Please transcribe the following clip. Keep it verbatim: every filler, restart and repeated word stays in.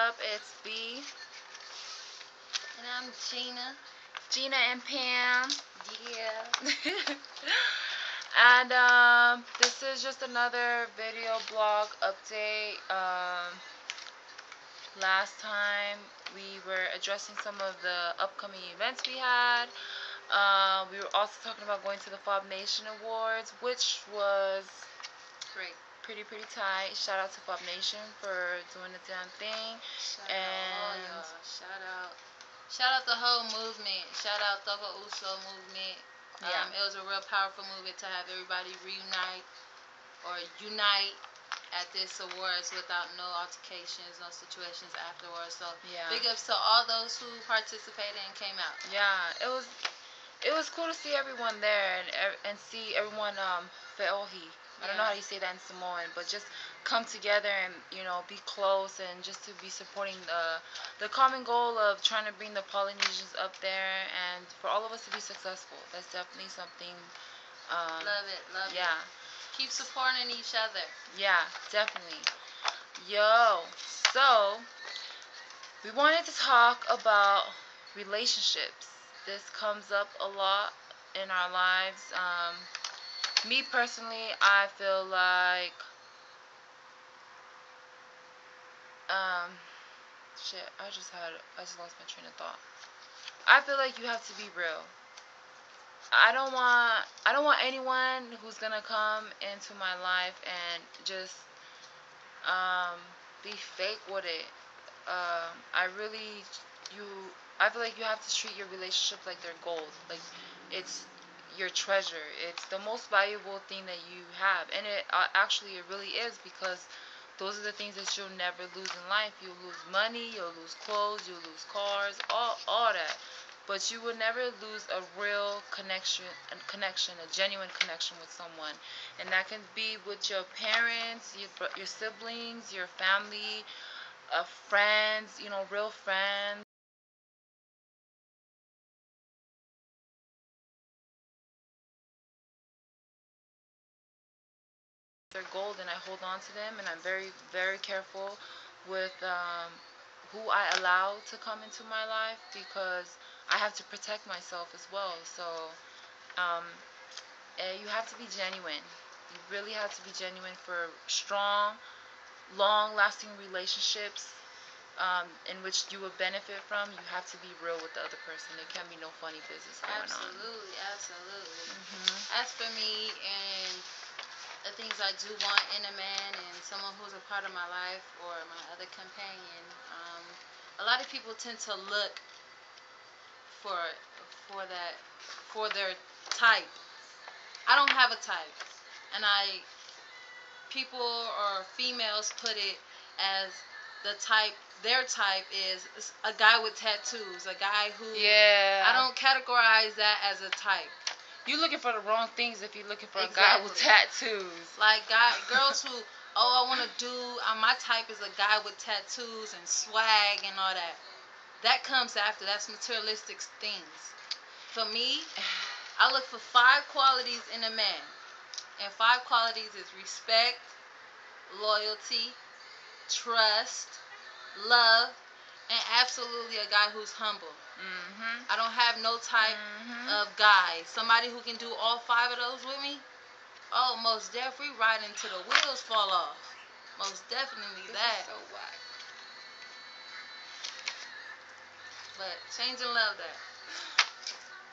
up? It's Vee. And I'm Gina. Gina and Pam. Yeah. And um, this is just another video blog update. Um, last time we were addressing some of the upcoming events we had. Uh, we were also talking about going to the Fob Nation Awards, which was Great. pretty, pretty tight. Shout out to Fob Nation for doing the damn thing. Shout and out all y'all. Shout out. Shout out the whole movement. Shout out the whole Uso movement. Yeah. Um, it was a real powerful movement to have everybody reunite or unite at this awards without no altercations, no situations afterwards. So yeah. big ups to all those who participated and came out. Yeah, it was it was cool to see everyone there and and see everyone um feohi. I don't know how you say that in Samoan, but just come together and, you know, be close and just to be supporting the the common goal of trying to bring the Polynesians up there and for all of us to be successful. That's definitely something. Um, love it, love yeah. it. Keep supporting each other. Yeah, definitely. Yo, so we wanted to talk about relationships. This comes up a lot in our lives. Um, me personally, I feel like, um, shit, I just had, I just lost my train of thought. I feel like you have to be real. I don't want, I don't want anyone who's gonna come into my life and just, um, be fake with it. Um, I really, you, I feel like you have to treat your relationship like they're gold. Like, it's your treasure. It's the most valuable thing that you have. And it uh, actually, it really is, because those are the things that you'll never lose in life. You'll lose money, you'll lose clothes, you'll lose cars, all, all that. But you will never lose a real connection, a connection, a genuine connection with someone. And that can be with your parents, your, your siblings, your family, uh, friends, you know, real friends. They're gold, and I hold on to them, and I'm very, very careful with um, who I allow to come into my life, because I have to protect myself as well. So um, eh, you have to be genuine. You really have to be genuine for strong, long-lasting relationships. Um, in which you will benefit from. You have to be real with the other person. There can't be no funny business going absolutely, on. Absolutely, absolutely. Mm-hmm. As for me and the things I do want in a man and someone who's a part of my life or my other companion, um, a lot of people tend to look for for that for their type. I don't have a type, and I people or females put it as the type, their type is a guy with tattoos, a guy who, yeah, I don't categorize that as a type. You're looking for the wrong things if you're looking for exactly. a guy with tattoos. Like guy, girls who, oh, I want to do, uh, my type is a guy with tattoos and swag and all that. That comes after, that's materialistic things. For me, I look for five qualities in a man. And five qualities is respect, loyalty, trust, love, and absolutely a guy who's humble. Mm-hmm. I don't have no type mm-hmm. of guy. Somebody who can do all five of those with me, oh, most definitely ride until the wheels fall off. Most definitely this that. Is so whack. But change and love that.